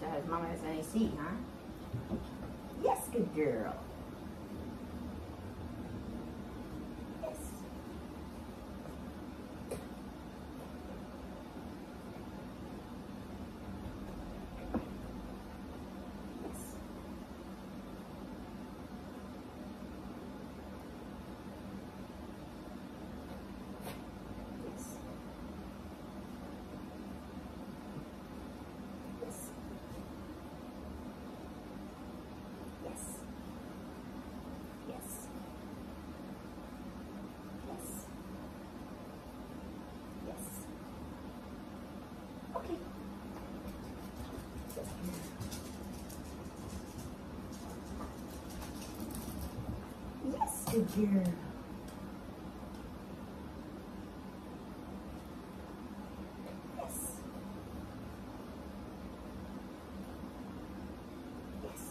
His mama has any seat, huh? Yes, good girl. Yes. Okay. Yes, good girl. Yes. Yes.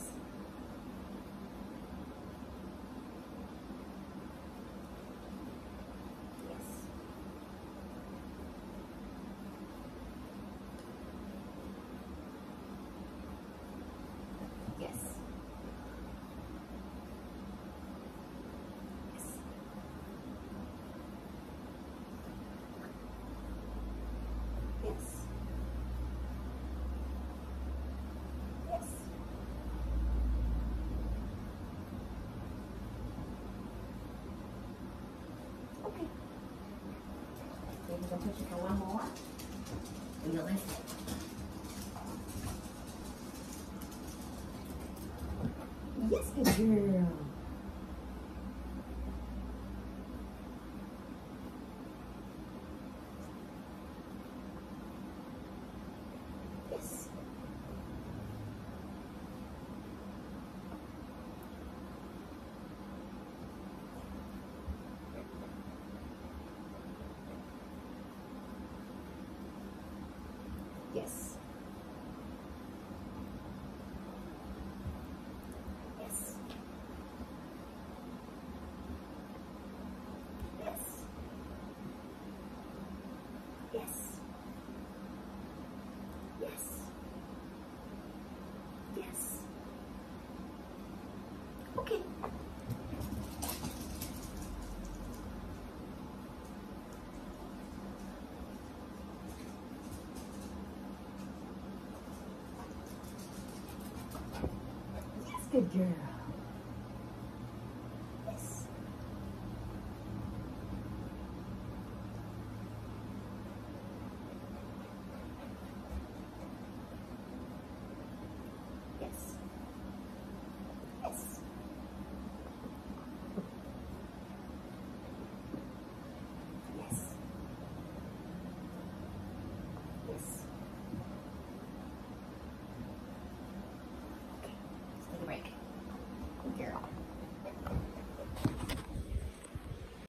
Yes. Yes. Yes. Okay. Maybe I'll push it for one more. And you'll listen. Yes, good girl. Yes. Yes. Yes. Yes. Yes. Yes. Yes. Okay. Yes, good girl.